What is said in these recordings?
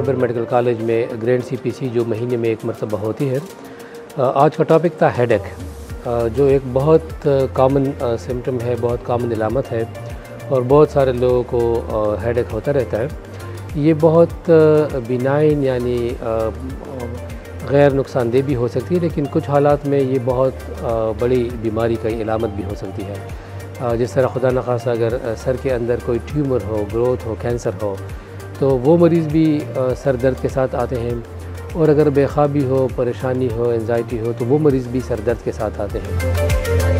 Khyber medical college में grand CPC जो महीने में एक मरतबा होती है। आज का टॉपिक था हेडेक, जो एक बहुत कॉमन सिम्टम है, बहुत कॉमन इलामत है और बहुत सारे लोगों को हेडेक होता रहता है। ये बहुत बिनाइन यानी गैर नुकसानदेह भी हो सकती है, लेकिन कुछ हालात में ये बहुत बड़ी बीमारी का इलामत भी हो सकती है। जिस तरह खुदा न खास्ता अगर सर के अंदर कोई ट्यूमर हो, ग्रोथ हो, कैंसर हो, तो वो मरीज़ भी सर दर्द के साथ आते हैं। और अगर बेख्वाबी हो, परेशानी हो, एंजाइटी हो, तो वो मरीज़ भी सर दर्द के साथ आते हैं।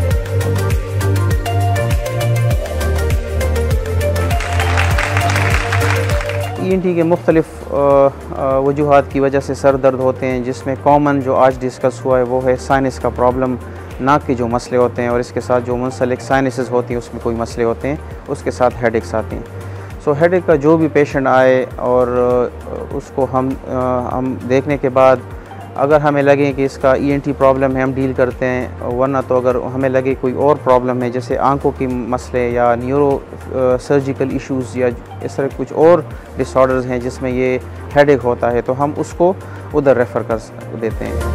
ENT के मुख्तलिफ़ वजूहात की वजह से सर दर्द होते हैं, जिसमें कॉमन जो आज डिस्कस हुआ है वो है साइनस का प्रॉब्लम। नाक के जो मसले होते हैं और इसके साथ जो मुंसलिक साइनसेस होती हैं उसमें कोई मसले होते हैं, उसके साथ हेडेक्स आते हैं। सो हेडेक का जो भी पेशेंट आए और उसको हम देखने के बाद अगर हमें लगे कि इसका ENT प्रॉब्लम है, हम डील करते हैं। वरना तो अगर हमें लगे कोई और प्रॉब्लम है, जैसे आंखों की मसले या न्यूरो सर्जिकल इश्यूज़ या इस तरह कुछ और डिसऑर्डर्स हैं जिसमें ये हेडेक होता है, तो हम उसको उधर रेफ़र कर देते हैं।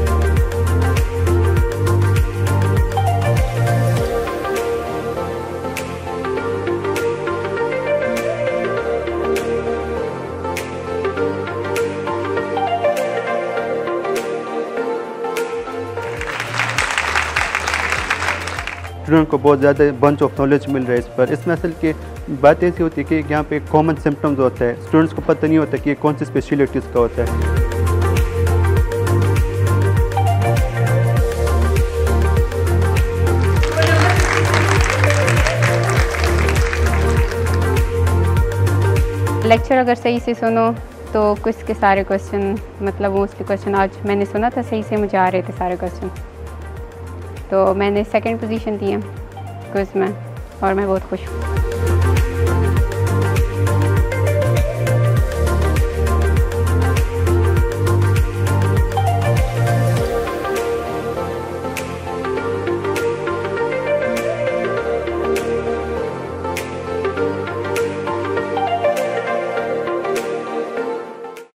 स्टूडेंट को बहुत ज़्यादा बंच ऑफ नॉलेज मिल रहा है इस पर। इसमें असल की बात ऐसी होती है कि यहाँ पे कॉमन सिम्टम्स होता है, स्टूडेंट्स को पता नहीं होता कि ये कौन सी स्पेशलिटीज़ का होता है। लेक्चर अगर सही से सुनो तो क्विज़ के सारे क्वेश्चन, मतलब मोस्टली क्वेश्चन आज मैंने सुना था, सही से मुझे आ रहे थे सारे क्वेश्चन। तो मैंने सेकंड पोजीशन दी है क्विज़ में और मैं बहुत खुश हूँ।